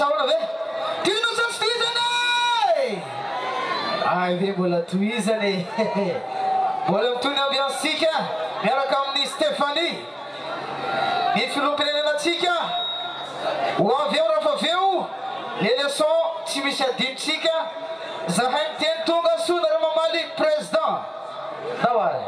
saona ve tinosa stizane ay ve mbola toizany mbola mitony ambiansika miaraka amin'ny Stéphanie ny filoham-pirenenantsika ho avy eo raha fa aveo les leçons tsy misy adinontsika zahay miteny tonga sona raha mamaly président dawary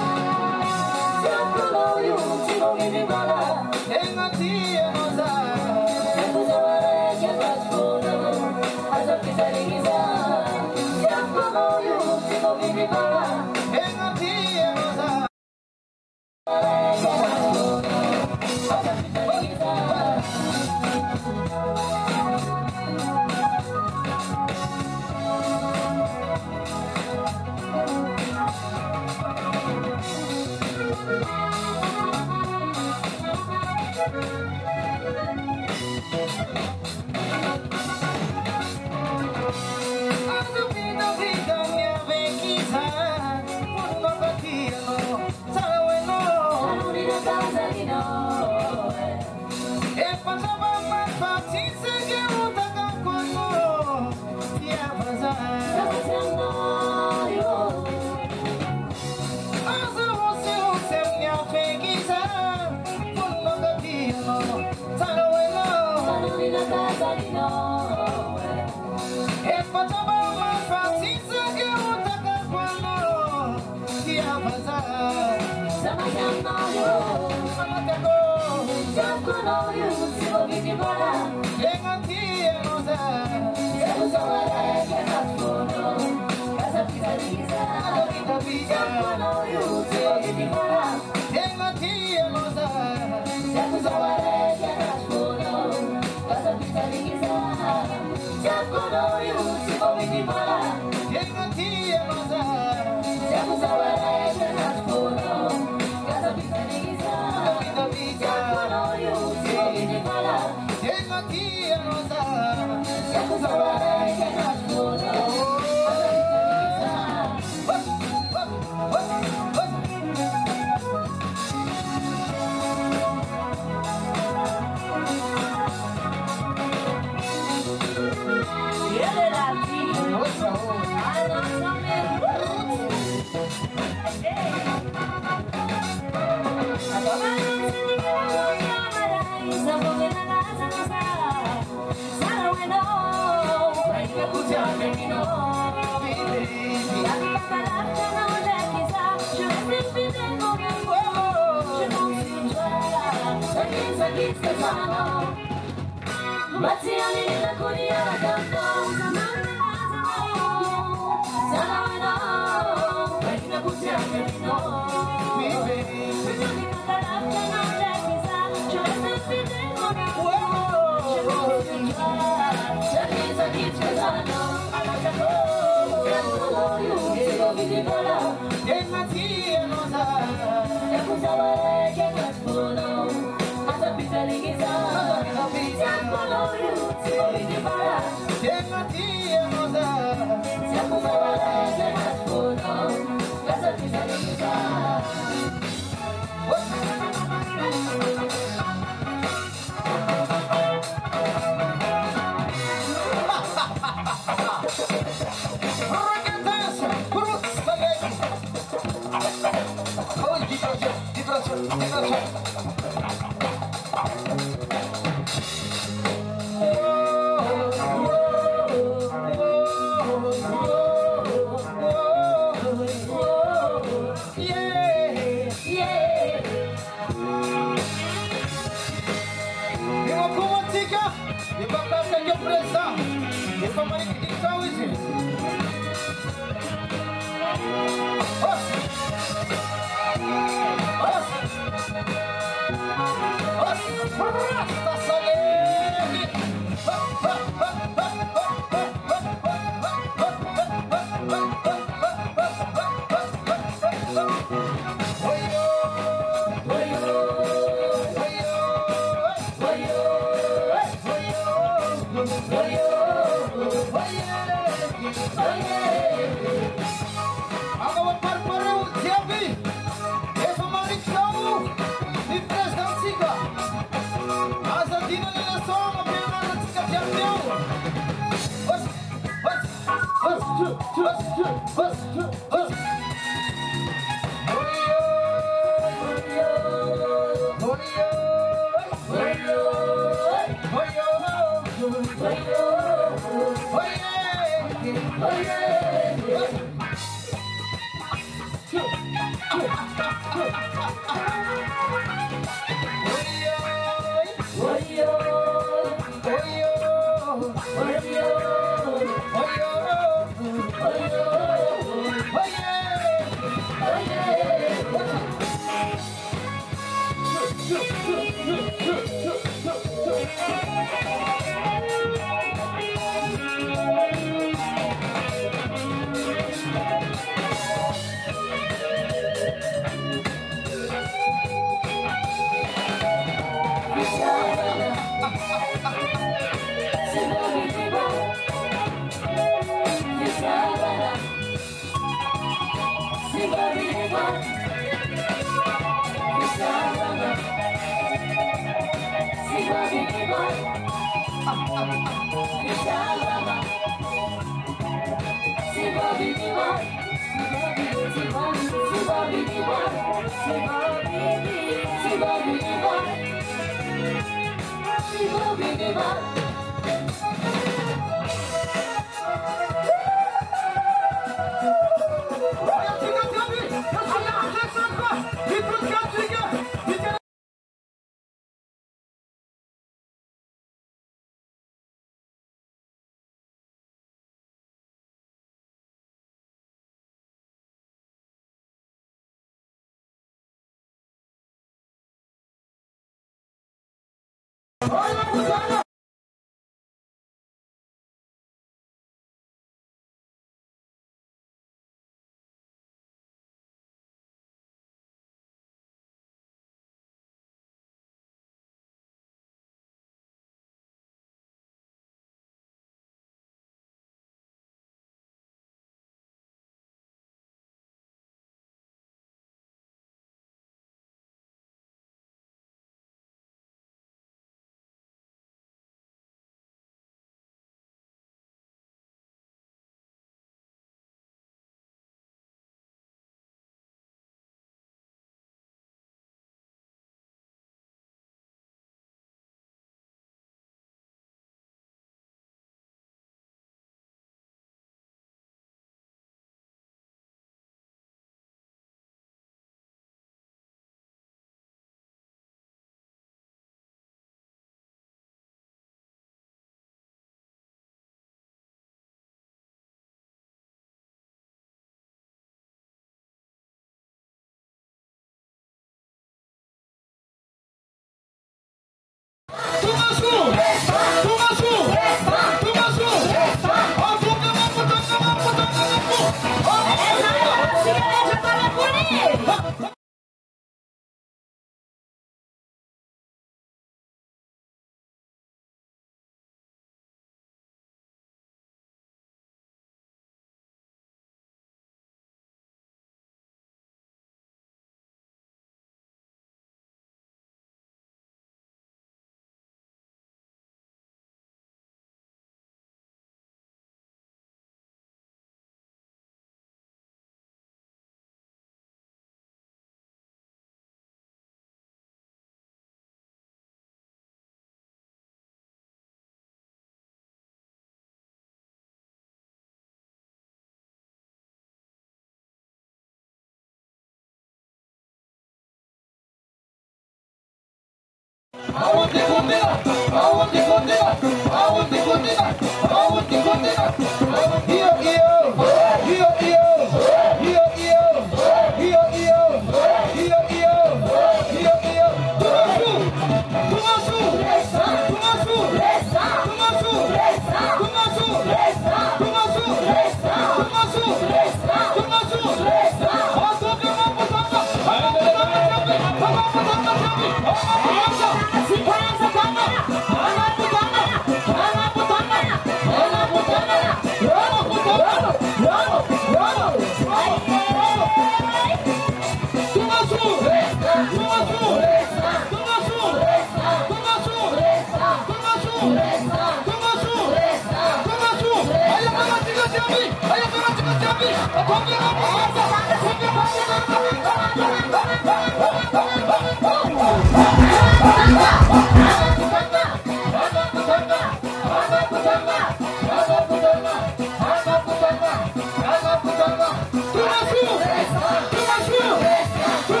Tumasu!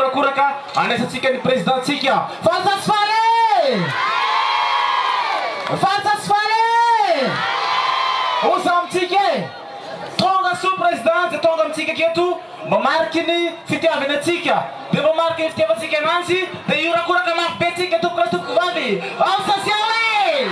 iorakoraka anaisantsika ny présidentsika Fantasfaly osa amintsika tonga so présidente tonga amintsika keto mamariky ny fitiavanantsika dia mamariky ny fitiavantsika ananjy dia iorakoraka mafy be tsika tompoko vavy amsasialy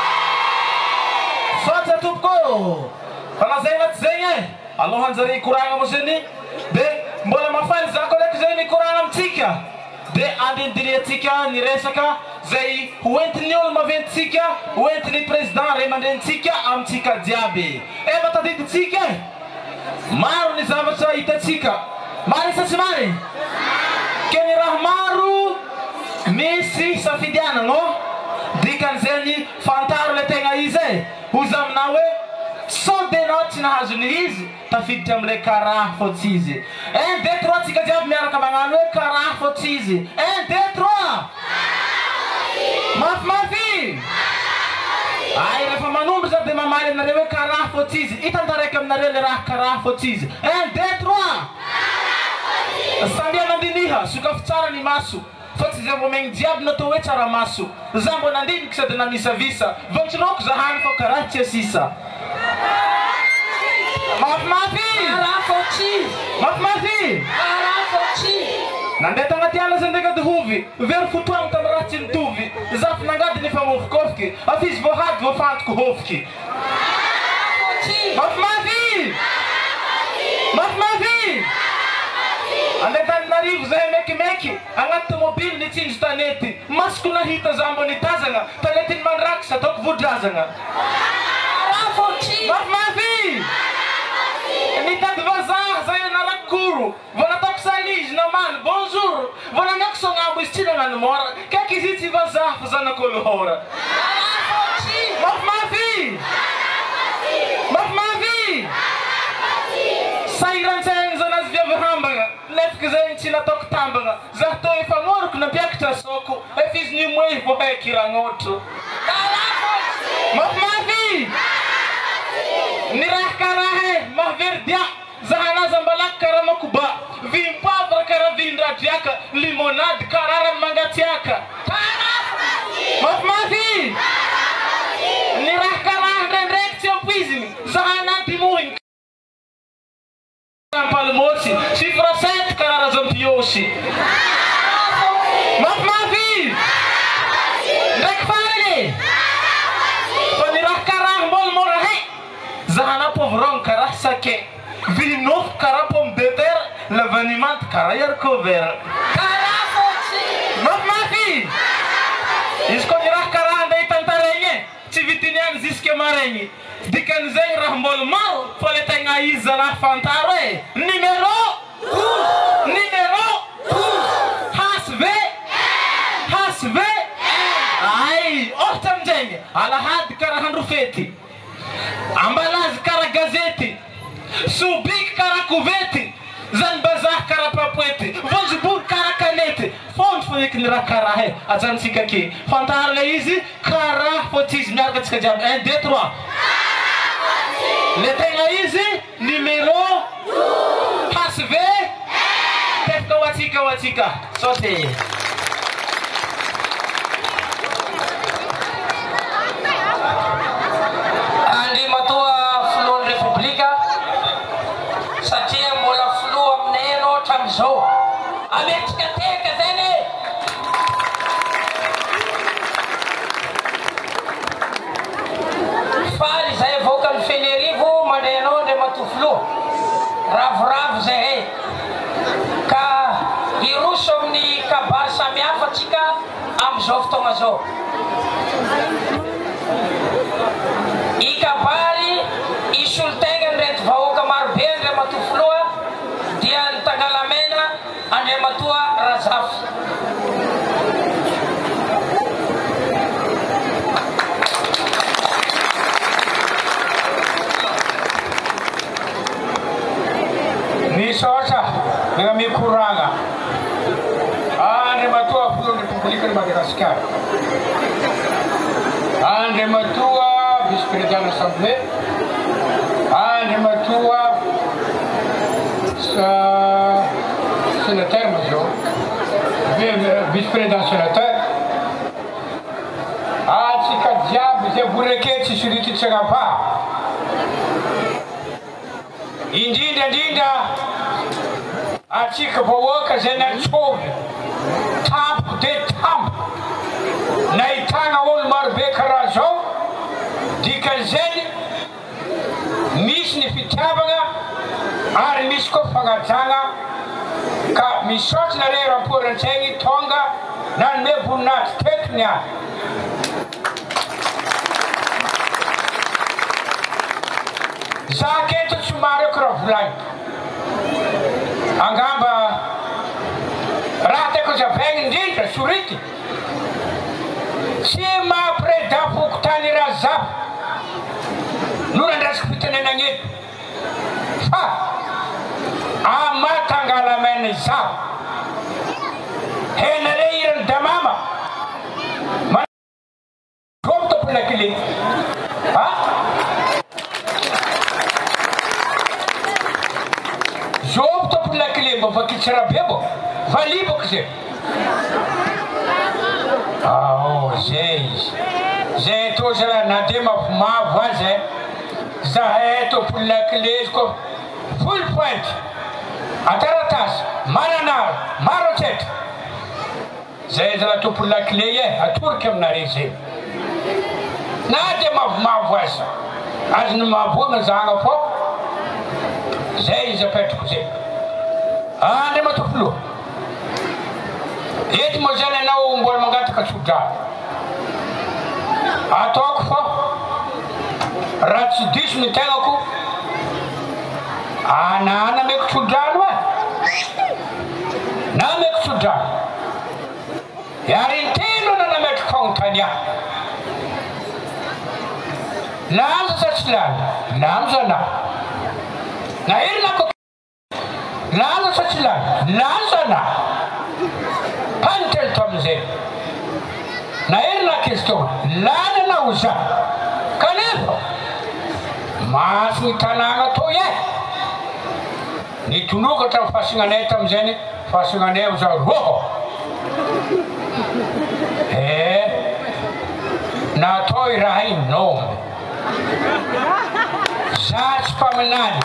sotra tompoko fanazay anaty zegny alohanjare koragna mo zany dia mbola mafaly za koleko zay ny koragna amintsika dia andinidiniatsika ny resaka zay hoentiny olo maventsika hoentiny président ray aman-drenitsika amintsika jiaby efa tadiditsika maro ny zavatra hitatsika maro isa tsy mary ke ny raha maro misy safidianano dikan'izany fantaro le tegna izy hoza amina hoe sondenao tsy nahazony izy tafiditra am'le karaha fotsy izy 1 2 3 tsika jiaby miaraka magnano hoe karaha fotsy izy 1 2 3 mafimafy ay rehefa manombo za dia mamaly aminareo hoe karaha fotsy izy hitantaraiky aminareo le raha karaha fotsy izy 1 2 3 sambia mandiniha sokafo tsara ny maso fa tsy zay vomegny jiaby natao hoe tsara maso za mbo nandiniky sady namisavisa vontsinoko zahany fa karaha tsy asisa mafimafy mafimafy nandeha tagnaty ala zay ndraiky dihovy very fotoagny tamy raha tsy nitovy za finangady nefa mofokofiky afizy voahady voafantoko hofiky mafimafy mafimafy andeha taninarivo zahay mekimeky agnaty tomobily nitsinjo tanety masoko nahita za mbo nitazagna tanetiny mandraky sa ataoko vodrazagna mafimafy nitady vazaha zay narakoro vo nataoko salizy namany bonjour vo nanako sognambo izy tsy nagnano mora kaiky izy tsy vazaha fa zanak'olhora mafimafy mafimafy sairantsegny zanazy viavy hambagna lefiky zay tsy nataoko tambagna zah to efa moroko nampiakatra soko efa izy nimoe vo haiky ragnotro mafimafy ny raha karaha mahaverdia zahanazy ambalaky karaha makoba vimpavra karaha vindradriaka limonady kararany mangatsiaka mafimafy ny raha karaha ndraindraiky tsy ampoiziny zahanady mohiny palmosy chiffre 7 karara zampiosy mafimafy ndraiky farany fa ny raha karaha mbola mora he zahana povrong karaha sake vinofo karaha pomme de terre lavanimante karaha haricot-vert mafimafy izy ko ny raha karaha andeha hitantaregny tsy vitiniany jusque maregny dikan'izay raha mbola maro fa le tegna izy zanaha fantaro e numéro hasv ay ohatra amizegny alahady karaha andro fety ambalazy karaha gazety sobiky karaha kovety zany bazaha karaha papoety vonjobory karaha kanety fondro foneky ny raha karaha e ajanontsika ake fantaro le izy karaha fotsy izy miaraka atsika jiaby 1 2 3 le tegna izy numéro hasv tefika watsika sote Andi matoa filon republika satria mbola filo aminay anao hatramizao ametsika teka zany faly zay avoaka ny fenerivo mandray anao ndray matofilo ravoravo zay ka iroso amin'ny kabary samihafa atsika amizao fotoagna zao ikabary isolo-tegna nirety vahoaka marobe andray matofiloa dia ny Tangalamena andray matoa Razafy nisosa dengan mikuranga andray matoa Filon Republika Madagasikara andray matoa vice-président l'Assemblée andray matoa sénateur major vice-président sénateur. Atsika jiaby zay voreketsy Sirititsangapa. Indrindrandrindra atsika vahoaka zay nantsovy tampoka de tampoka. Nahitana olo marobe karaha zao. Dikan'izany misy ny fitiavana ary misy koa fagnajana ka misaotra nareo ramporan-tsaigny tonga nanome voninahitra teto niany. Za keto somary ako raha volagny. Angamba raha tiako zavaigny indrindra Sority. Tsy maha-président fokotany raha zava no nandrasiko fitenenagny eto. Fa amatangalamena zava. Henare irany damama. Comme to pula kile. Ha? Job to pula kile mba vakitsara bebo. Valiboko zay. Zay to zala na de mavo azy zahay to pula clé ko full point ataratasy mananary maro tsetra zay zala to pula clé atoroky aminare zay na de mavo azy azy no mahaboagna zagna fô zay izy apetrako zay andre matopolo ety moa zany anao mbola mangataka tsodrano ataoko fô raha tsy diso ny tegnako na meko tsodrano na meko tsodrano iary intelo na nametraka fagnontania lanja sa tsy lanja lanja na erinako lanja sa tsy lanja na pantelo to amizay na erina question lana na oza kanefa maso ny tanàgna to nitonokatra ny fahasinganay tamizany fahasinganay oza roho natao i raha iny nome za tsy mpaminany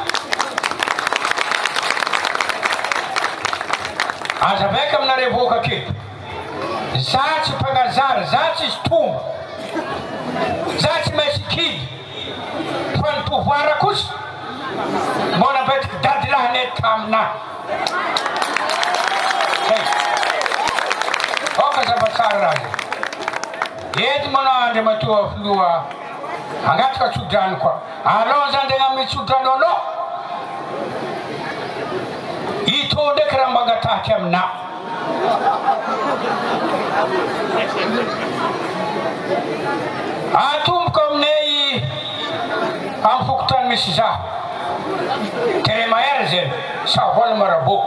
aza vaika aminare voaka keto za tsy mpagnazara za tsisy tombo za tsy maintsy kidy fa ny pouvoir kosa mona betiky dady lahanay tamina oka zavatsara raha edy manao andre matoa filoha angataka tsodrano koa alô zany tegna mitsodrano anao ito ndraiky raha mangataky amina atomboko aminay amin'ny fokotany misy za Teremaera zay Savola Marabo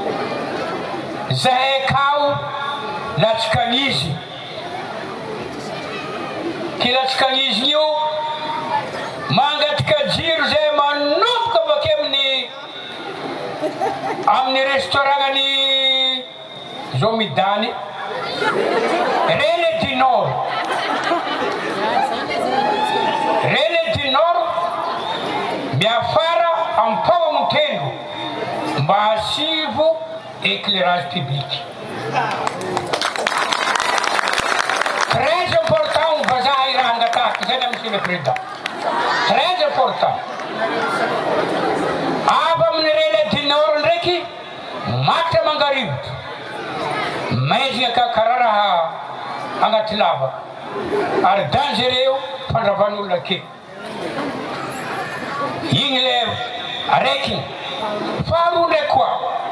zahay kao latsikanizy kilatsikanizy io mangatika jiro zay manomboka avake amin'ny restaurant-ny Zomidany René du Nord miafara ampagna motendo mba hasivo éclairage public très important vazaha iraha angatahaka zany monsieur le président très important avy amin'ny René du Nord ndraiky matra mangarivotra maizina ka karaha raha agnaty lava ary dangereux fandravan'olona ake igny le araiky faharoa ndraiky koa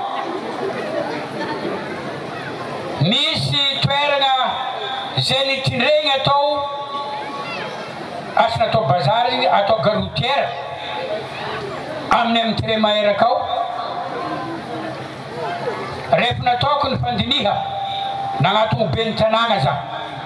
misy toerana zay nitindregny atao asina atao bazary atao garoutière amin'ny amin'ny Teremaera akao rehefa nataoko ny fandiniha nagnato be ny tanàgna za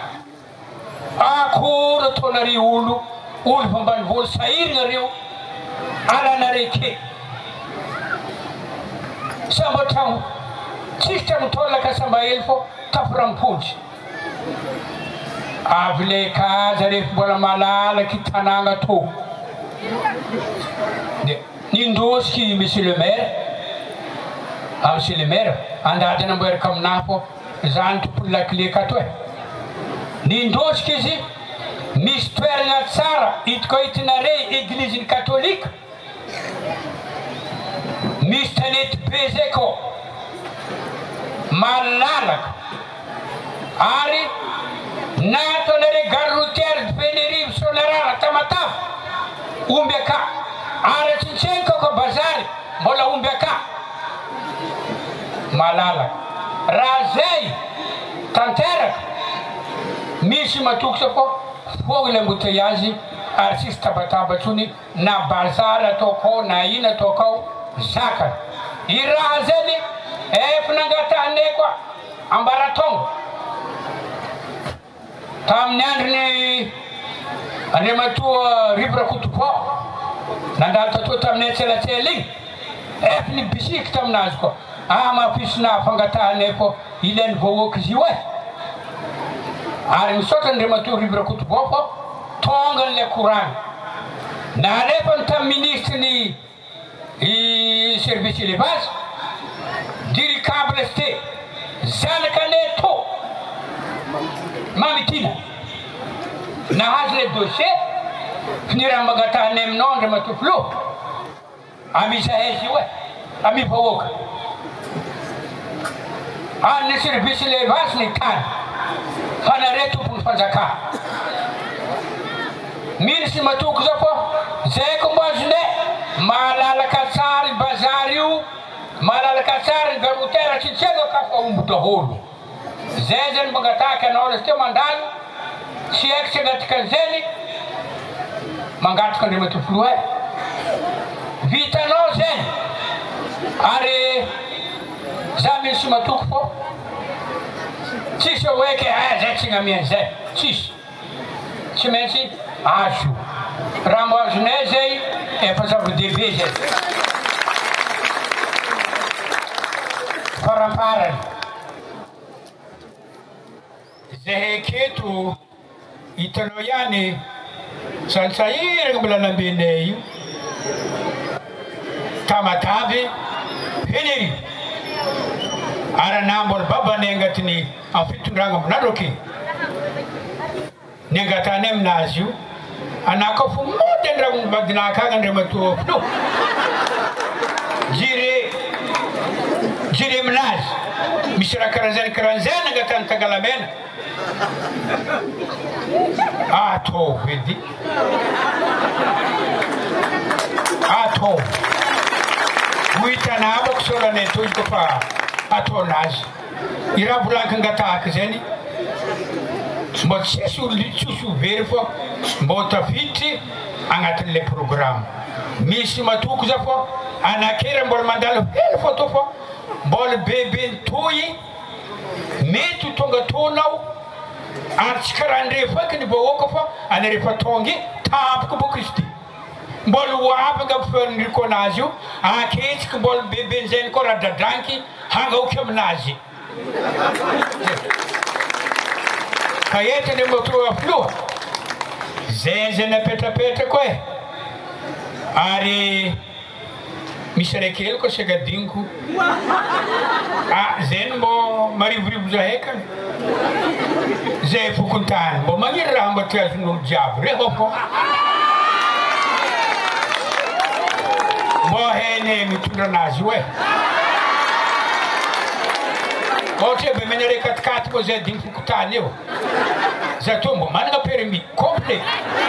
akory ataonare olo fambanivolo sahirinareo alanareke samba tragno tsisy tragno tolaka samba hely fô tapirampontsy avy le kaza rehefa mbola malalaky tanàgna tô de nindosiky monsieur le maire andady namboaraka aminahy fô zany tompony lakile kato e nindosiky izy misy toeragna tsara hitako hitinare egliziny katolika misy tanety be zay ko malalaka ary natonare gare routière de Fenerive Sonarara Tamatave omby aka ary tsintseny kako bazary mbola omby aka malalaka raha zay tanteraka misy matokotra fô fogna le embouteillage ary tsisy tabatabatsony na bazary atao kao na ina atao kao zakany i raha zany efa nangatanay koa ambaratonga tamin'ny andriny Andriamatoa Ribra Kotopo nandalo tatoa taminay tselatsela igny efa nibisiky taminazy koa mahapisina fangatanay fô ilainy vahoaky izy io e ary misaotra Andriamatoa Ribra Kotopo fô tonga le courant narefany tamin'ny ministre ny service élevage diricable st zanakane to mamitina nahazo le dossier finiraha mangatanay aminao Andriamatoa Flo amisahezy io e amivahoaka any service élevage ny tany fa nare tompony fanjakà ministre matoko zao fô zay ko mbo azone malalaka tsara bazary io malalaka tsara garoutera tsitsega ka fa omby daholo zay zany mangataky anao lazy teo mandalo tsy haiko tsy agnatika zany mangataka Andriamatoa Flo e vitanao zany ary za misy matoko fô tsisy oeky zay tsy gnamiany zay tsisy tsy maintsy azo raha mbo azonay zay efa zava-dehibe zay faraparany zahay aketo hitanao ihany sanisahiragna mbola lambenay io Tamatave Fenerive ary ana mbola babanay agnatiny amin'ny fitondragna aminandro ake ny angatanay aminazy io ana koa fo mody andraha vadinaka agny Andriamatoa Flo jire aminazy misy raha karanzany angatany Tagalamena ataovy edy ataovy ho hitanabako solanay to izy kofa ataonazy i raha volaniko angatahaka zany mbo tsisy overy fô mbo tafiditry agnatin'le programme misy matoko za fô anakera mbola mandalo hely fô to fô mbola bebe ntoy mety ho tonga tonao ary tsy karaha andre faky ny vahoaka fô ana rehefa tonga tampoko boko izy ty mbola ho avy ampifeniriko anazy io aketsiky mbola bebe nzany koa raha dradranky hangaoky aminazy fa ety Andriamatoa Flo zay zay napetrapetrako e ary misy raiky hely koa siagadiniko zay mbo marivorivo zahay ka zay fokontany mbo magniry raha mbo ty azon'olo jiaby rehefa fô mbo hainy mitondra anazy io e ohatra be menare katikaty koa zay dimy fokontany eo za to mbo managna permis complet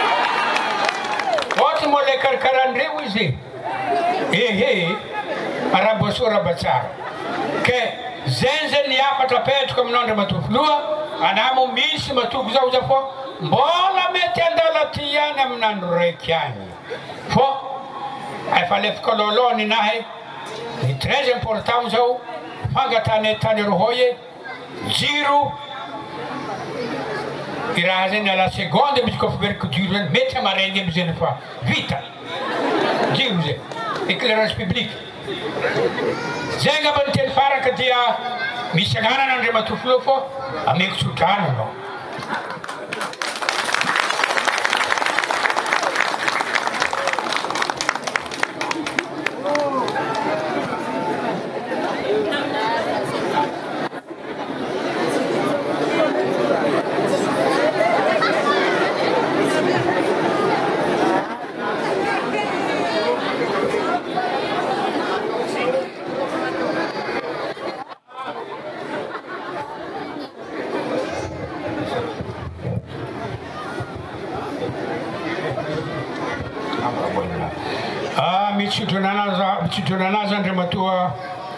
ohatra mo le karakaran'ireo izy araboso rabatsara ke zay zany afatra petraka aminao Andriamatoa Flo anamo misy matoko zao za fô mbola mety andala ty ihany amin'andro raiky any fô efa lefaka lôlôny nahy ny très important zao fangatanay tany rohoye jiro i raha zany ala seconde misy kofa veriky jiro zany mety amaregny amy zany fa vita jiro zay éclairage public zay ngamba ny teny faraka dia misy agnarana Andriamatoflo fô ameko tsodrano anao. Mitsodranazy Andriamatoa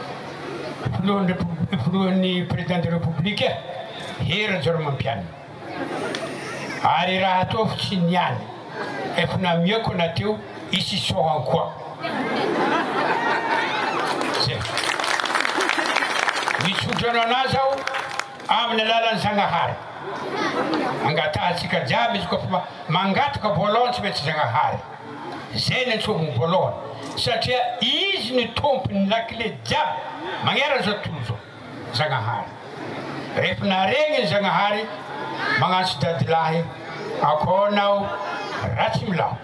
filohan'ny président de république hera Joromampianina ary raha ataovy tsy niany efa namiako nateo isisohany koa zay mitsodranazy aho amin'ny alalan'ny Zagnahary angatahantsika jiaby izy kofa mangataka voalohany tsy maintsy Zagnahary zay ny antsoviny voalohany satria izy ny tompony lakile jiaby magnera zao tontolo zao Zagnahary rehefa naregny ny Zagnahary magnantso dadilahy akonao ratsy milao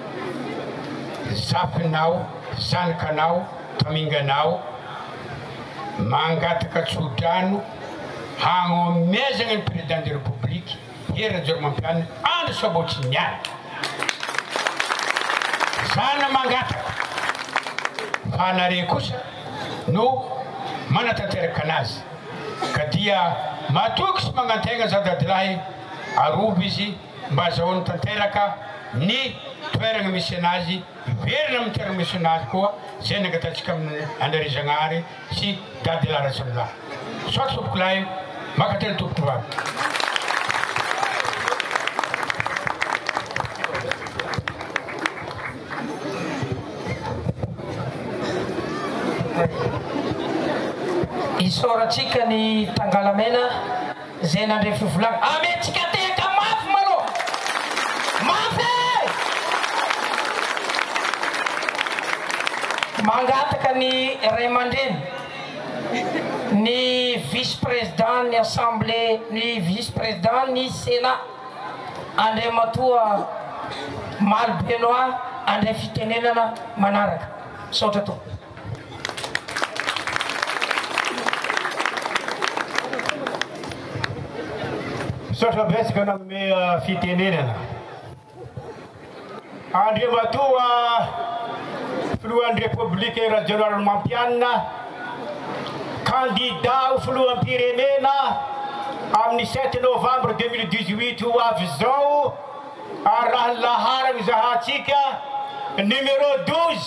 zafinao zanakanao taminganao mangataka tsodrano hagnomezagna ny président de république hera Joromampianina andro sabotsy niany zana mangataka fanare kosa no manatanteraka anazy ka dia matoky sy magnategna za dadilahy arovy izy mba azahoany tanteraka ny toeragna misy anazy iverina amin'ny toeragna misy anazy koa zay nangatatsika amin'ny André Zagnahary sy dadilahy Ratsimilahy soa tompoko lahy makatena tompoko vavy. Isoratsika ny tangalamena zay nandre fivolagna ametsika teka mafy malo mafy mangataka ny ray aman-dreny ny vice-président ny assemblée ny vice-président ny sénat Andriamatoa Malibenoa andray fitenenana manaraka saotra to. Sotra betsaka nanome fitenenana Andriamatoa filohan'ny république era Joromampianina candidat ho filoham-pirenena amin'ny 7 novembre 2018 ho avy zao ary raha ny laharana zahantsika numéro 12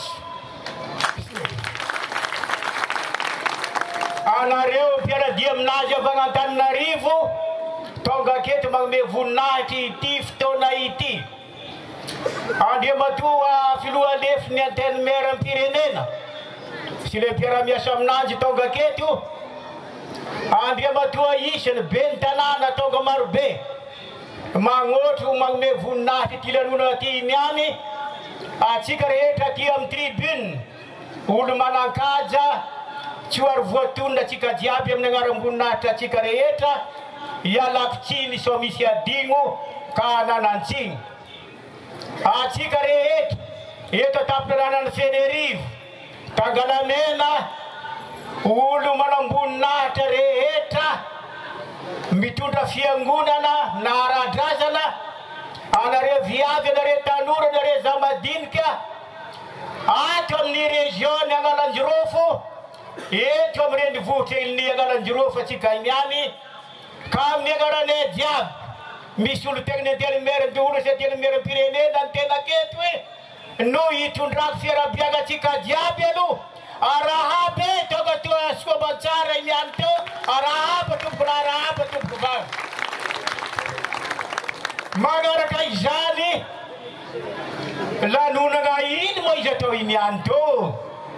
anareo mpiaradia aminazy avy Antananarivo tonga aketo magnome voninahitry ity fotoana ity Andriamatoa filohalefiny antenne maire am-pirenena sy le mpiara-miasa aminanjy tonga aketo Andriamatoa isany be ny tanàna tonga marobe magnotro magnome voninahitry ty lanonana ty niany atsika rehetra ty amin'ny tribune olo manankaja tsy ho ary voatonona atsika jiaby amin'ny agnaram-boninahitra atsika rehetra ialapitsiny so misy adigno ka nanantsiny atsika rehetra eto tampinanan'ny Fenerivo Tangalamena olo manamboninahitra rehetra mitondra fiangonana na ara-drazana anareo viavy anareo tanora anareo zamadinika ato amin'ny région Agnalanjirofo eto amin'ny renivohitra ilny Agnalanjirofo atsika niany ka amin'ny agnaranay jiaby misy olo tegna antely maire de olo sy antely maire pirenena ny tena keto hoe no hitondrako fiarabiaga atsika jiaby aloha arahaby tonga toa soamantsara niany teo arahaba tompoko arahaba tompoko vavy magnaraka izany lanonana iny moa izy atao iniany to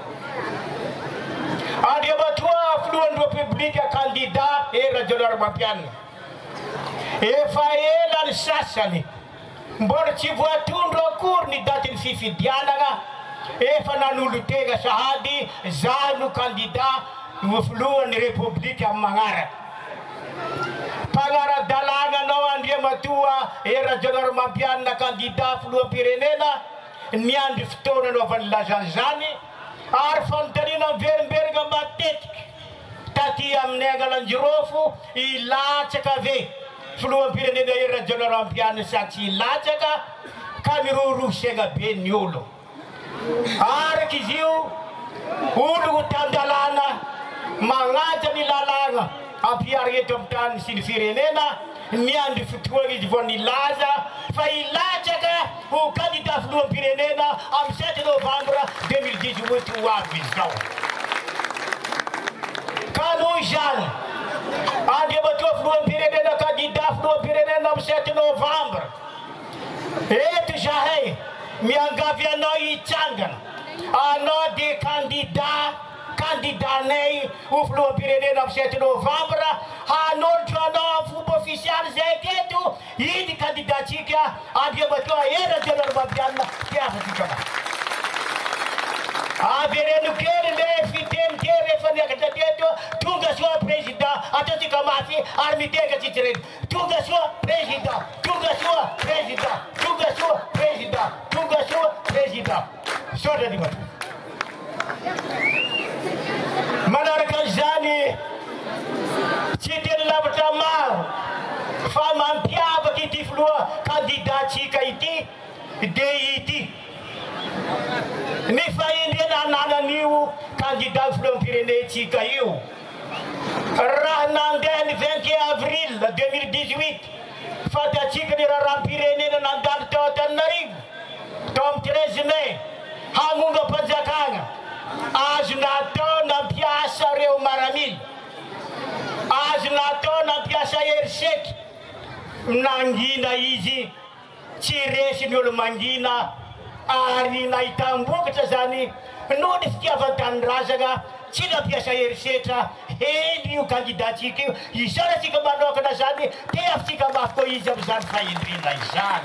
Andriamatoa filohan'ny république candidat era Joromampianina efa ela ny sasany mbola tsy voatondro akory ny daty ny fifidianana efa nanolo tegna sahady za no candidat voalohany Republika amin'ny magnaraka. Pagnara-dalàna anao Andriamatoa Era-Jonoro Mampianina candidat filoham-pirenena niandry fotoana anaovany lazan'izany ary fanontaniana miverimberina matetika taty amin'ny Angalanjirofo ilatsaka ave filoham-pirenena Era-Jonoro Mampianina sady tsy ilatsaka ka mirorosaigna be ny olo. Araka izy io olo tan-dalàna magnaja ny lalàna ampiary eto amin'ny tany sy ny firenena niandry fotoana izy vao nilaza fa ilatsaka ho candidat filoham-pirenena amin'ny 7 novembre 2018 ho avy izao. Ka noho izany Andriamatoa filoham-pirenena candidat filoham-pirenena amin'ny 7 novembre eto zahay miangavy anao hitsangana anao de candidat-nay ho filoham-pirenena amin'ny 7 novembre hanolotro anao fomba ofisialy zay teto iny candidatsika Andriamatoa Era-Jonoro Mampianina mpiavatsika ma avereno kely le fitenite rehefa niakatra teto tonga soa président ataotsika mafy ary miteka tsitsireny tonga soa président tonga soa président tonga soa président tonga soa président sotra di matoa. Manaraka an'izany tsy teny lavitra maro fa mampiavaky ity filoha candidatsika ity de ity ny fahendrena ananan'io candidat filoham-pirenetsika io raha nandeha ny 21 avril 2018 fatatsika ny raharam-pirenena nandalo tao Antananarivo tao amin'ny 13 mai hamonga-panjakana azo natao nampiasa reo maramila azo natao nampiasa eriseky nangina izy tsy resy ny olo mangina ary nahitambokatra zany noho ny fitiavan-tanyrazana tsy nampiasa herisetra hely io candidatsika io izao atsika manokana zany te afitsika mafy koa izy amin'izany fahendrena izany.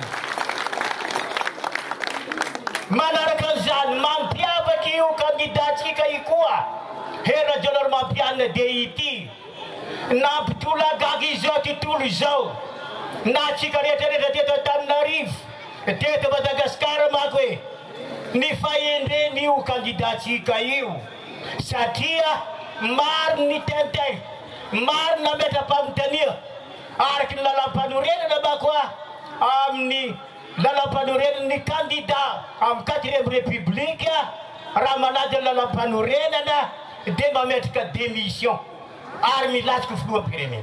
Manaraka an'izany mampiavaky io candidatsika io koa Era-Jonoro Mampianina de ity nampitolagaga izao tontolo izao na tsika rehetrarehetra teto Antananarivo teto Madagasikara manko hoe ny fahendreny io candidatsika io satria maro ny tenteny maro nametra-panontania araky ny lalam-panorenana manko amin'ny lalam-panorenana ny candidat amin'ny 4e république raha manaja lalam-panorenana de mametraka démission ary milatsaka filoham-pirenena.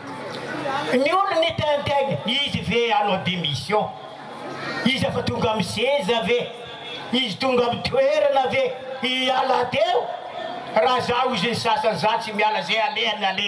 Ny olo ny tenteny izy ve anao démission izy efa tonga amin'ny seza ve izy tonga amin'ny toerana ve hiala teo raha zaho izy ny sasany za tsy miala zay alehany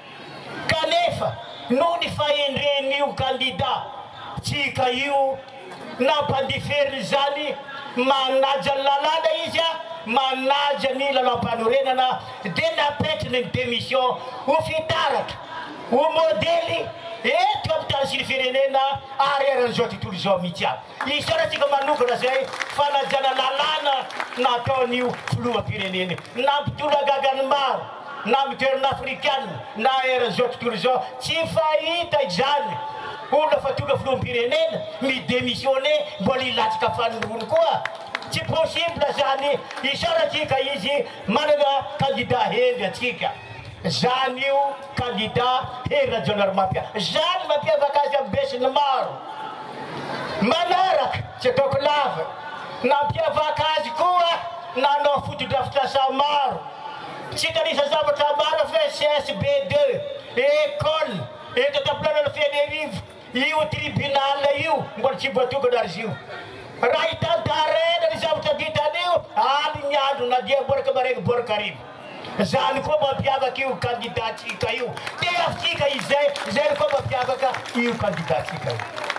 kanefa noho ny fahendren'io candidat tsika io nampandiferiny zany manaja ny lalàna izy manaja ny lalam-panorenana de napetrany ny démission ho fitaratra ho modely eto amin'ny tany sy ny firenena ary eran'izao tontolo izao mihitsy aby isaoratsika manokana zay fanajana lalàna nataon'io filoham-pirenena nampitolagagany maro na amin'ny toerana afrikana na eran'izao tontolo izao tsy fahita izany olona fa tonga filoham-pirenena midémissionné mbola ilatsika fanorony koa tsy possible zany isaoratsika izy manana candidat hendry atsika zany io candidat Era-Jonoro Mampianina zany mampiavaka azy amin'ny besiny maro manaraka tsy ataoko lava nampiavaka azy koa nanao fotodrafitrasa maro tsy tanisa zavatra maro fa CSB2 école eto tampilana Fianararivo io tribunal io mbola tsy voatokana ary io raha hitantarena ny zavatra vitan'io aly ny andro na dia boraka maregny boraka arivo zany koa mampiavaka io candidatsika io te afitsika izay zay koa mampiavaka io candidatsika io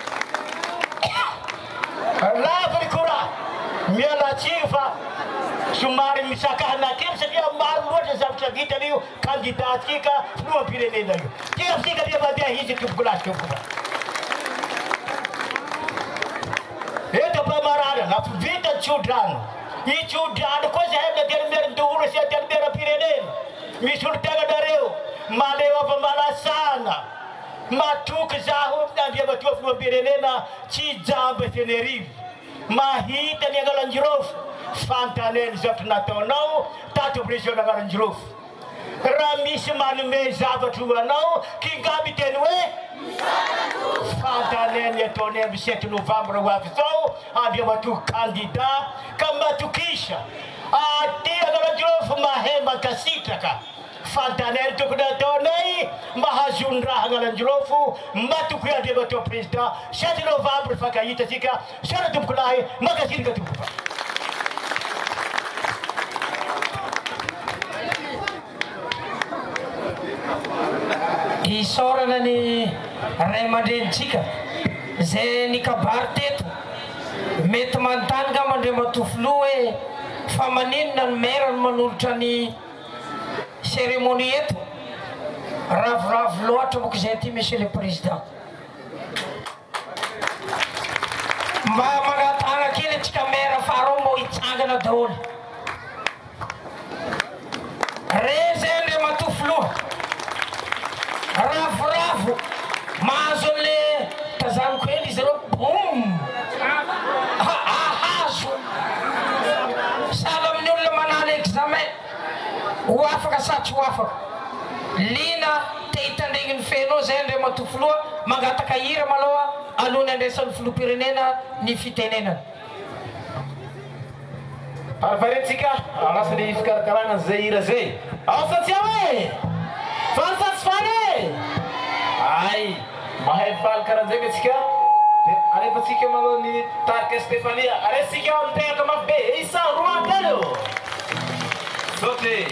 lavany koraha mialatsiny fa somary misakahana kely satria maro loatra zavatra vitan'io candidatsika filoham-pirenena io te afitsika dia mandeha izy tompoko lasy tompoko eto mpamarana nampivita tsodrano itsodrano koa zahay natermerin-doholo sy atermera-pirenena misurtega dareu malewa pambalasana matuk zaho dia batu flu pirenena ci jambe Tenerife mahita ni galanjirof fantanen zotna tonau tatu brisio na galanjirof ramis manume zabatu wanau kingabi tenwe fantanen ya tone 7 November wafisau dia batu kandida kama tukisha dia galanjirof mahema kasitaka fantaner tu kuda tonei mahazunra galanjirofu matu kuya dia batu president 7 November fakayita sika shara tumkulai makasirika tukupa isorana ni ray aman-drenitsika zay nikabary teto mety manontany ga mandre matofilo hoe fa maninona ny maire no manolotra ny cérémonie eto ravoravo loatra moko zay ty monsieur le président mba magnatana kely atsika maire faharoa mbo hitsangana daholo re zay ndre matofilo ravoravo mahazo an'le tazaniko ely izy reo bom ahazo sahala amin'ny olona manala examen ho afaka sa tsy ho afaka lina te hitandregny ny fenao zay ndre matofoloa mangataka hira maloha alohany andraisan'ny filoham-pirenena ny fitenenana Arvaretsika anasany fikarakarana zay hira zay ao satsia hoe fansatsifany ay mahay faly karaha zay atsika dia alefatsika malo ny tarika Stefania aresika ao ny tegna mafy be isa roa telo sote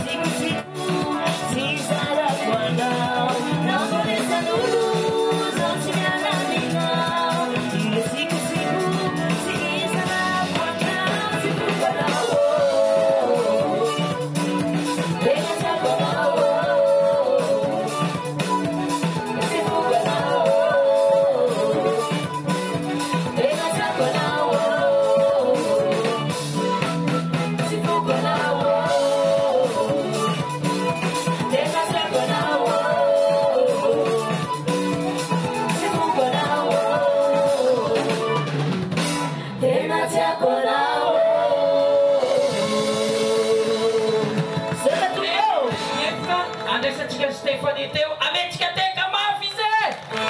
Stefani teo ametsika teka mafy zay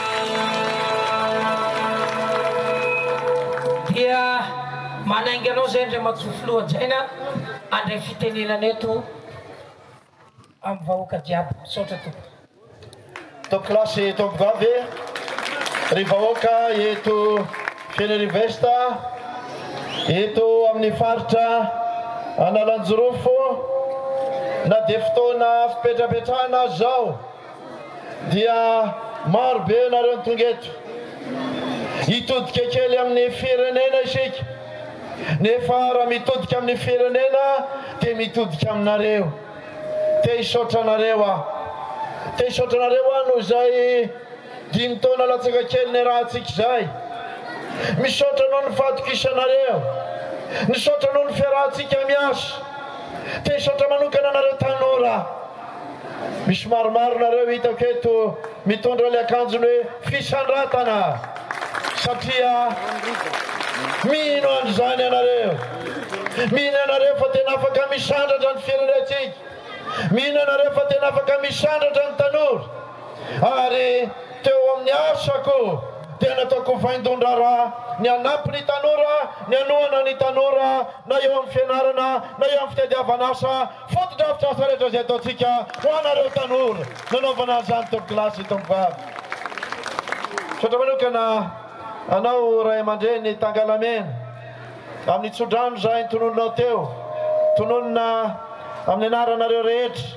dia manaingy anao zay ndray matsofoloha jaina andray fitenenana eto amin'ny vahoaka jiaby misaotra to top klasy top vavy ry vahoaka eto Fianarivesta eto amin'ny faritra Analanjorofo na dia fotoana fipetrapetrahana zao dia maro be nareo tonga eto hitodika kely amin'ny firenena isika nefa raha mitodika amin'ny firenena dia mitodika aminareo te hisaotra nareo te hisaotra nareo no zay 5 taona latsaka kely ny raha tsika zay misaotra noho ny fahatokisanareo misaotra noho ny fiarahantsika miasa te hisaotra manokana nareo tanora misy maromaro nareo hitako eto mitondra le akanjony hoe fisandratana satria mino andro zany anareo mino anareo fa tena afaka misandratra ny firenentsika mino anareo fa tena afaka misandratra ny tanora ary teo amin'ny asako dia nataoko vaindondrara ny anampy ny tanora ny anohana ny tanora na eo amin'ny fianarana na eo amin'ny fitadiavana asa fotodrafitra asa rehetra zay ataontsika ho anareo tanora nanaovana an'izany top klasy tompivavy sotra manokana anao ray aman-dreny tangalamena amin'ny tsodrano zay tonononao teo tononona amin'ny anaranareo rehetra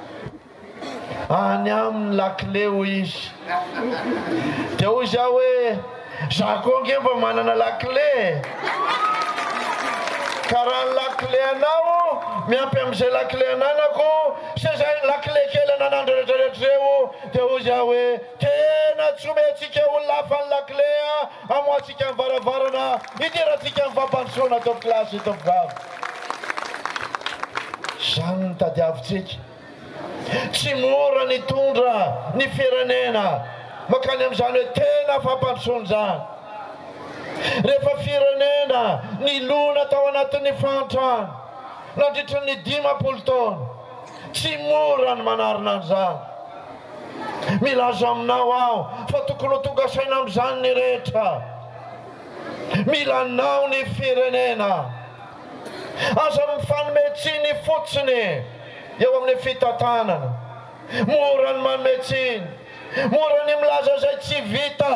any amin'ny lakileo izy dia hoy za hoe za koa nge mba manana lakile karaha ny lakile anao miampy amin'izay lakile ananako se zay lakile kely ananandro rehetrarehetra reo dia hoy za hoe tena tsy omentsika olo lafa ny lakilea amoatsika ny varavarana idiratsika ny fampansoana top klasy tompivavy zany ny tadiavitsika tsy mora ny tondra ny firenena makany amin'izany hoe tena fampansoana zany rehefa firenena ny lona tao anatin'ny fantrano nandritra ny 50 taona tsy mora ny manarina an'izany milaza aminao aho fa tokony ho tonga saina amin'izany ny rehetra milanao ny firenena aza mifanometsiny fotsiny eo amin'ny fitantanana mora ny manometsiny mora ny milaza zay tsy vita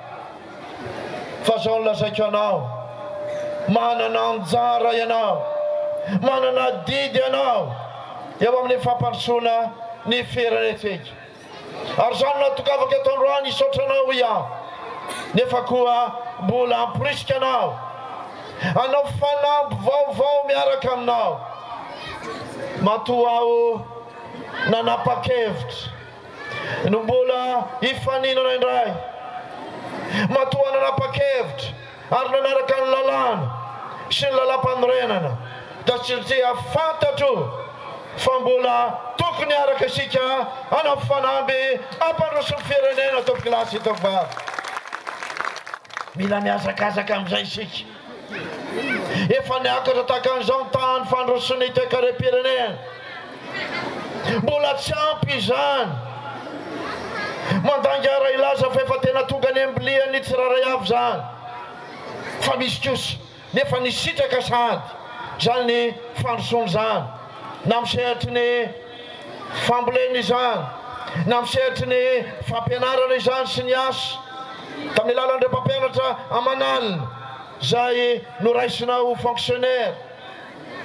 fa zao nilazaiko anao manana anjara ianao manana didy ianao eo amin'ny fampansoana ny firenetsika ary zany natokavaka eto androany hisaotranao iaho nefa koa mbola amporisika anao anao fanampy vaovao miaraka aminao matoa aho nanapa-kevitra no mbola hifaninana indray matoa nanapa-kevitra ary nanaraka ny lalàna sy ny lalam-panorenana da satria fantatro fa mbola tokony araka isika anao fanamby ampandroso ny firenena top klasy tompivavy mila miazakazaka amin'izay isika efa niakatra tahaka an'izao ny tany fandrosony toekare-pirenena mbola tsy ampy izany mandangara ilaza fa efa tena tonga ny ambiliany tsiraray avy zany fa misy kosa nefa nisitraka sady zany ny fandrosony zany na misehatry ny famboleny izany na misehatry ny fampianarana izany sy ny asa tamin'ny lalandreo mpampianatra amanalina zay noraisinao fonctionnaire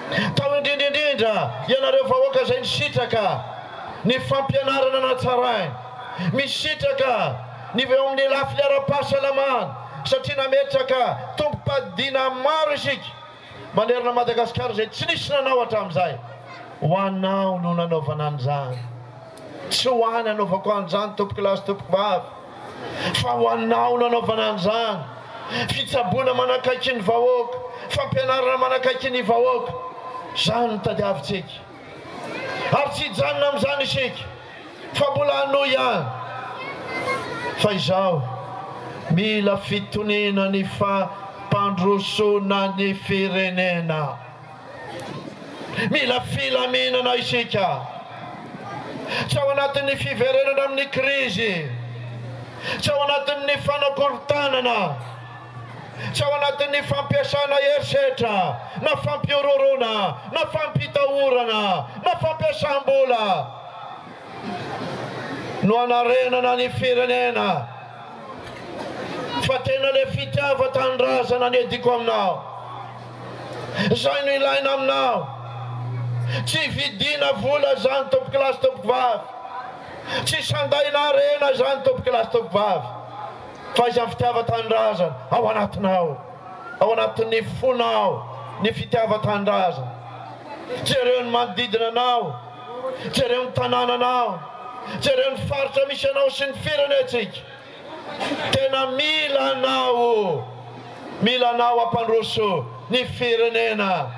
tao indrindrindrindra ianareo vahoaka izay nisitraka ny fampianarana natsarainy, misitraka ny eo amin'ny lafiny ara-pahasalamana satria nametraka tompom-padina maro isika manerana Madagasikara izay tsy nisy nanao hatramin'izay. Ho anao no nanaovana an'izany, tsy ho any anaovako an'izany tompoko lahy sy tompoko vavy, fa ho anao nanaovana an'izany. Fitsaboana manakaiky ny vahoaka, fampianarana manakaiky ny vahoaka, izany no tadiavintsika. Ary tsy hijanona amin'izany isika fa mbola hanohy ihany. Fa izao mila fitonina ny fampandrosoana ny firenena, mila filaminana isika, tsy ao anatin'ny fiverenana amin'ny krizy, tsy ao anatin'ny fanakorontanana, tsy ao anatin'ny fampiasana herisetra na fampiororona na fampitahorana na fampiasam-bola no anarenana ny firenena, fa tena le fitiava-tanindrazana ny ediko aminao. Izay no ilaina aminao, tsy vidiana vola izany tompoko lahy sy tompoko vavy, tsy sandaina arena izany tompoko lahy sy tompoko vavy, fa izany fitiava-tanindrazana ao anatinao, ao anatin'ny fonao ny fitiava-tanindrazana. Jereo ny manodidina anao, jereo ny tanànanao, jereo ny faritra misy anao sy ny firenetsika. Tena mila anao ampandroso ny firenena.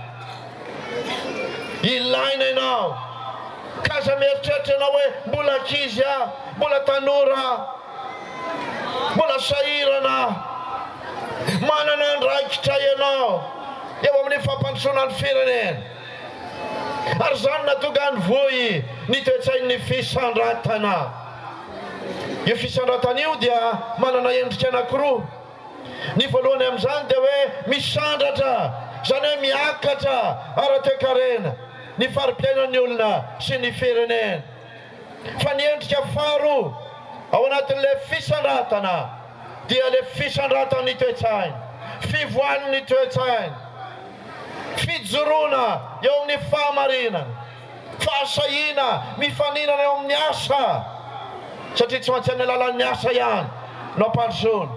Ilaina ianao, kaza mieritreritra ianao hoe mbola ankizy aho, mbola tanora, mbola sahirana, manana andraikitra ianao eo amin'ny fampandrosoana ny firenena. Ary izany natonga ny voy ny toe-tsain'ny fisandratana. Io fisandratana io dia manana endrika anankiroa. Ny voalohany amin'izany dia hoe misandratra, izany hoe miakatra ara-toe-karena ny fari-piainan'ny olona sy ny firenena. Fa ny endrika faharoa ao anatin'ilay fisandratana dia le fisandratan'ny toe-tsaina, fivoahan'ny toe-tsaina, fijoroana eo amin'ny fahamarinana, fahasahiana, mifaninana eo amin'ny asa, satria tsy maintsy amin'ny alalan'ny asa ihany no ampandrosoana.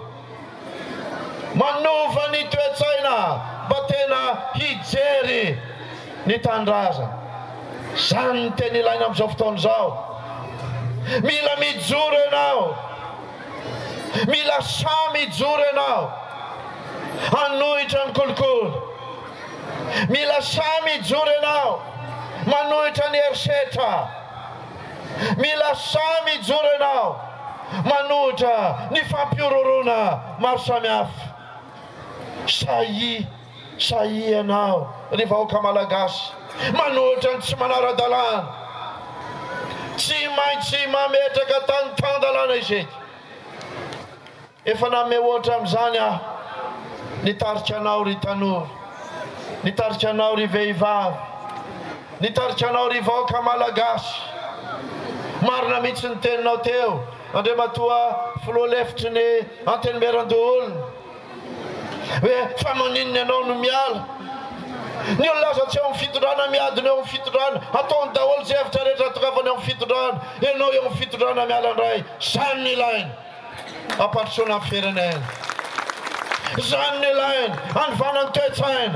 Manova ny toe-tsaina mba tena hijery ny tanindrazana. Izany ny tena ilaina amin'izao fotoana izao. Mila mijoro ianao, mila samy mijoro ianao hanohitra ny kolokolo, mila samy mijoro ianao manohitra ny herisetra, mila samy mijoro ianao manohitra ny fampiororona maro samihafa. Sahy ianao ny vahoaka malagasy manohitra ny tsy manara-dalàna, tsy maintsy mametraka tan-dalàna isika. Efa name ohatra amin'izany aho, nitarika anao ry tanora, nitarika anao ry vehivavy, nitarika anao ry vahoaka malagasy. Marina mihitsy ny teninao teo Andriamatoa filoha lefitry ny Antenimieran-doholona hoe fa maninona ianao no miala. Ny olona aza tsy eo amin'ny fitondrana, miadina eo amin'ny fitondrana, ataony daholo izay hevitra rehetra atokavany eo amin'ny fitondrana, ianao eo amin'ny fitondrana miala indray. Izany ny ilaina ampandrosoana amin'ny firenena, izany ny ilaina hanovanany toe-tsaina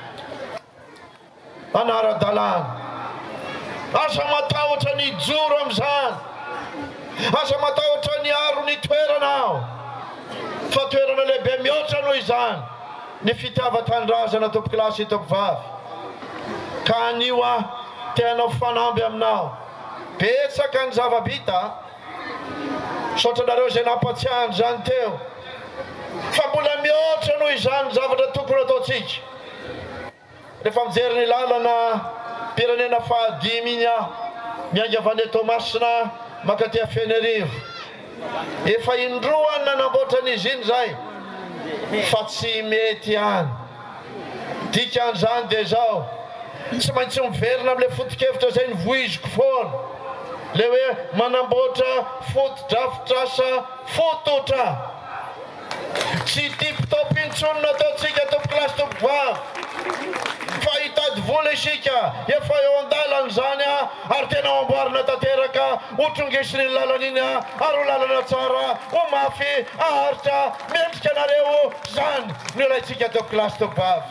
anara-dalàna. Asa matahotra ny joro amin'izany, asa matahotra ny aro ny toeranao, fa toerana lehibe mihoatra noho izany ny fitiava-tanindrazana tompoko lahy sy tompoko vavy. Ka anio aho teanao fanamby aminao. Betsaka ny zava-bita saotranareo izay nampatsiahany izany teo, fa mbola mihoatra noho izany zavatra tokony ataontsika. Rehefa mijery ny lalana pirenena fahadimy iny aho, mianga avy any Toamasina makaty Fenerivo, efa indroany nanamboatra an'izy iny zay, fa tsy mety ihany. Dikan'izany dia zao, tsy maintsy miverina amin'ilay foto-kevitra izay nivoiziko foana, le hoe manamboatra foto-drafitr'asa fototra. Tsy tip-top intsony nataontsika tompoko lahy sy tompoko vavy, fa hitady vola isika efa eo an-dalana zany ary tena amboarina tanteraka otrongesiny lalan'iny ary ho lalana tsara ho mafy aharitra mendrika anareo zany ny olaitsika teo kilasy teo vavy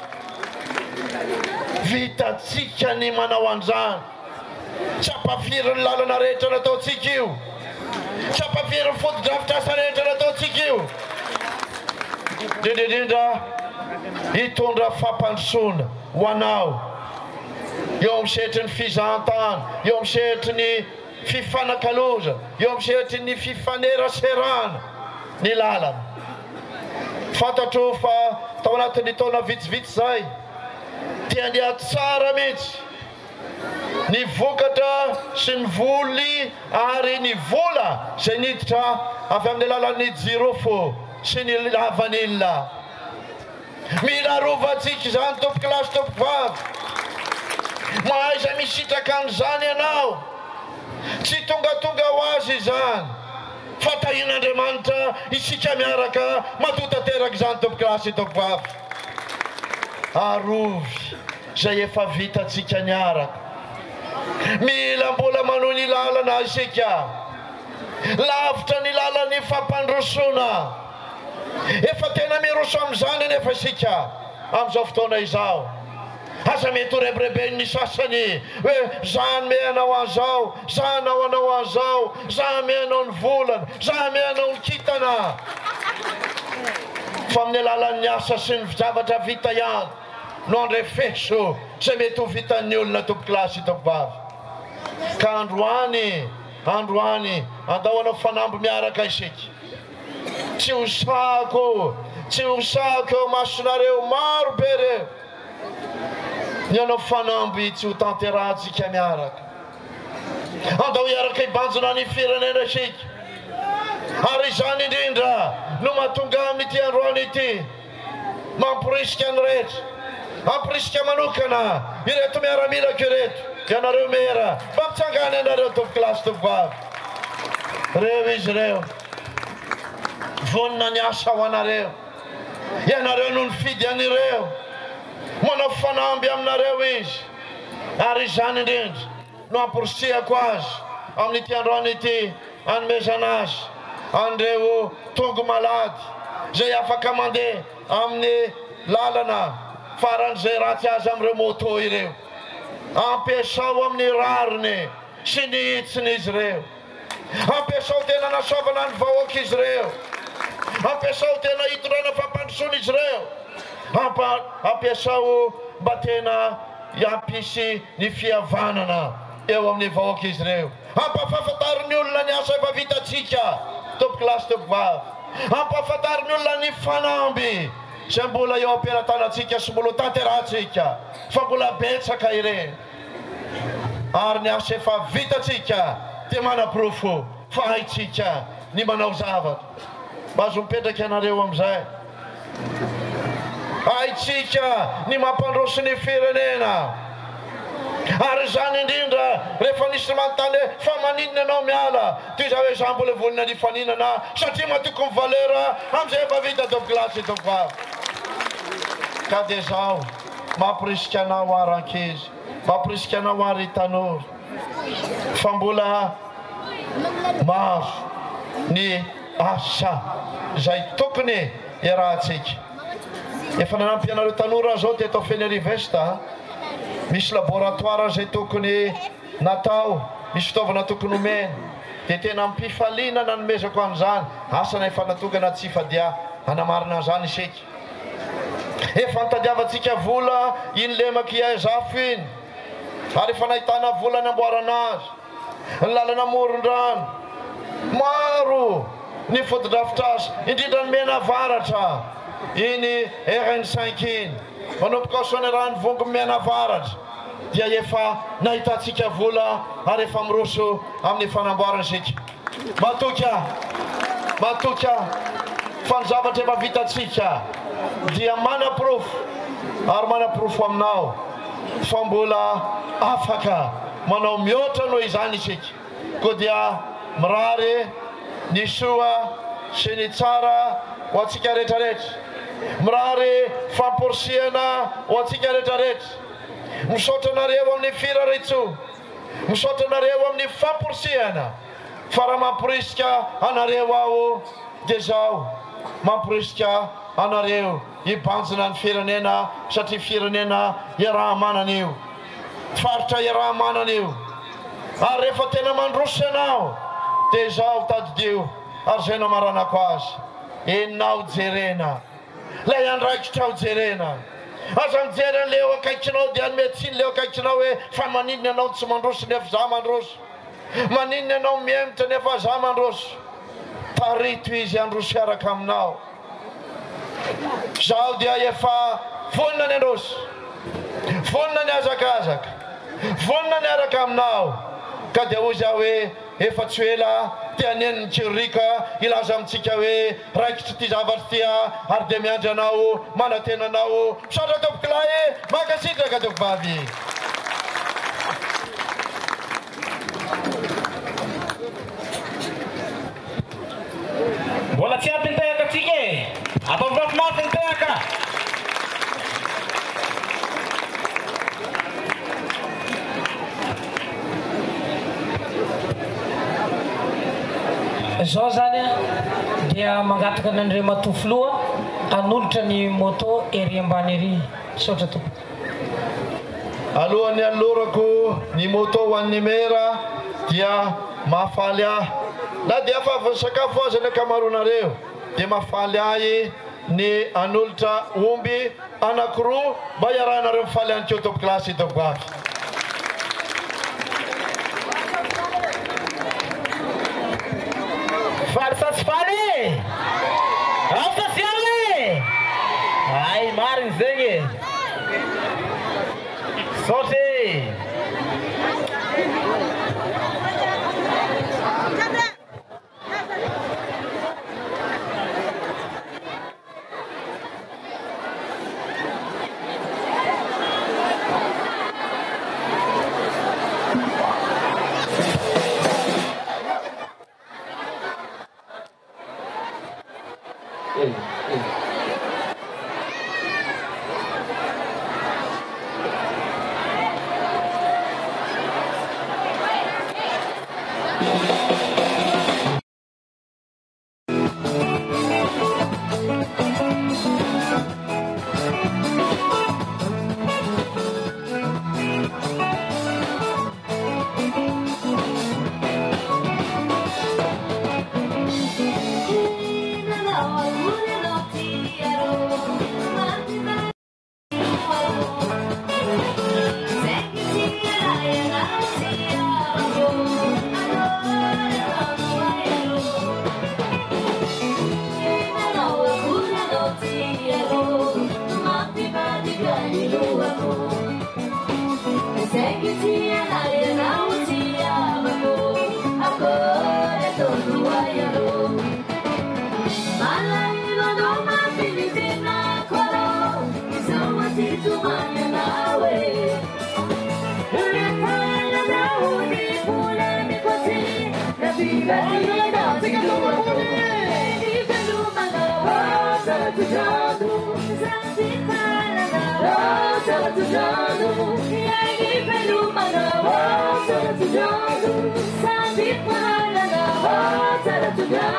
vitatsika ny manao an'izany tsy ampafiry ny lalana rehetra nataotsika io tsy ampafiry ny fotodrafitrasa rehetra nataotsika io indrindra hitondra fampandrosoana ho anao eo amin'ny sehatry ny fizahantany eo amin'ny sehatry ny fifanakaloza eo amin'ny sehatry ny fifaneraserana ny lalana fantatro fa tao anatin'ny taona vitsivitsy zay tia andeha tsara mihitsy ny vokatra sy ny voly ary ny vola zay niditra avy amin'ny lalan'ny jirofo sy ny lavanila mila rovantsika zany tompo kilasy tompo vavy mahaiza misitraka an'izany ianao tsy tongatonga ho azy zany fa tahin'Andriamanitra isika miaraka matotanteraka zany tompo kilasy tompo vavy arovy zay efa vitatsika niaraka mila mbola manohy ny lalana isika lavitra ny lalan'ny fampandrosoana efa tena miroso amin'izany nefa isika amin'izao fotoana izao aza mety ho rebireben'ny sasany hoe zany mehanao an'izao za anao an'izao za mehanao ny volana za mehanao ny kitana fa amin'ny alalan'ny asa sy ny zavatra vita ihany no andrefeso zay mety ho vitan'ny olona tompo kilasy tompo vavy ka androany andao anao fanamby miaraka isika tsy hosako masonareo maro be reo ny anao fanamby tsy ho tanterahantsika miaraka andao iaraka hibanjona ny firenena isika ary izany indrindra no mahatonga amin'ity androany ity mampirisika ny rehetra mampirisika manokana ireto miaramilako ireto ianareo mera mampitsangany anareo tompo kilasy tompo vavy reo izy reo vonina ny asa ho anareo ianareo no nifidy an'ireo manao fanamby aminareo izy ary izany indrindra no ampirisihako azy amin'ity androany ity anomezana azy andreo tongo malady zay afaka mandeha amin'ny lalana faran'izay ratsy azy amin'ireo moto ireo ampiasao amin'ny rariny sy ny hitsiny izy reo ampiasao tena nasaovana ny vahoaka izy reo ampiasao tena hitondrana fampandrosoana izy reo ampiasao mba tena hampisy ny fihavanana eo amin'ny vahoaka izy reo ampafafantariny olona ny asa efa vitatsika tompo kilasy tompo vavy ampafantariny olona ny fanamby zay mbola eo amperatanatsika sy mbola tanterahantsika fa mbola betsaka ireny ary ny asa efa vitatsika dia manaprofo fa haitsika ny manao zavatra mazo mipetraka ianareo amin'izay haitsika ny mampandroso ny firenena ary zany indrindra rehefa nisy manontany fa maninona ianao miala toy za hoe za mbola volina ny faninana satria matoko ny valera amin'izay efa vita tompo kilasy tompo vavy ka dia zao mampirisika anao ary ankizy mampirisika anao ary tanora fa mbola maro ny asa zay tokony iarahantsika efa nanampy anareo tanora zao ty atao Fenerivesta misy laboratoire zay tokony natao misy fitaovana tokony omena dia tena mpifaliana nanomezako an'izany asana efa natokana tsy fadia hanamarina an'izany isika efa nitadiavatsika vola iny lemaka iazafo iny ary efa nahitana vola namboarana azy ny lalana moron-drano maro ny fotodrafitrasa indrindra ny mena avaratra iny RN5 iny manomboka aosony raha ny vongo mena avaratra dia efa nahitantsika vola ary efa miroso amin'ny fanamboarana isika matoka fa ny zavatra efa vitatsika dia manaprofo ary manaprofo aminao fa mbola afaka manao mihoatra noho izany isika ko dia mirary ny soa sy ny tsara ho antsika rehetrarehetra mirary famporisiana ho antsika rehetrarehetra misaotra anareo amin'ny firaritso, misaotra anareo amin'ny famporisiana fa raha mampirisika anareo aho dia zao mampirisika anareo hibanjina ny firenena satria firenena iarahamanana io, faritra iarahamanana io. Ary rehefa tena mandroso ianao dia zao tadidio ary zay namaranako azy enao jerena lay andraikitra ho jerena. Aza mijery an'leo akaikinao dia anymetsiny leo akaikinao hoe fa maninona ianao tsy mandroso nefa za mandroso, maninona ianao miemitra nefa za mandroso. Tarito izy androso araka aminao. Zaho dia efa vonina ny androso, vonina ny azakazaka, vonina ny araka aminao. Ka dia hoy zaho hoe efa tsy ela tianeny ny kirika ilaza amintsika hoe raikitra ty zavatra tia ary dia miandry anao manatenanao. Misaotra tompokilahy, makasitraka tompovavy. Mbola tsy ampy ny tehaka atsika e, atao mafimafy ny tehaka. Zao zany dia mangataka n'andre matofoloa anolotra ny moto ery ambany ery. Misaotra tompo. Alohan'ny alorako ny moto ho an'ny mera dia mahafaly ahy na dia fa sakafo azy ny akamaroanareo dia mahafaly ahy ny anolotra omby anankiroa mba iarahanareo mifaly ihany keo tompokilasy tompoavy. Faly sa tsy faly? Asa sy aly? Ay, mariny zegny. Saoty.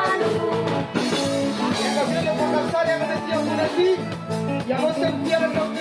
Yang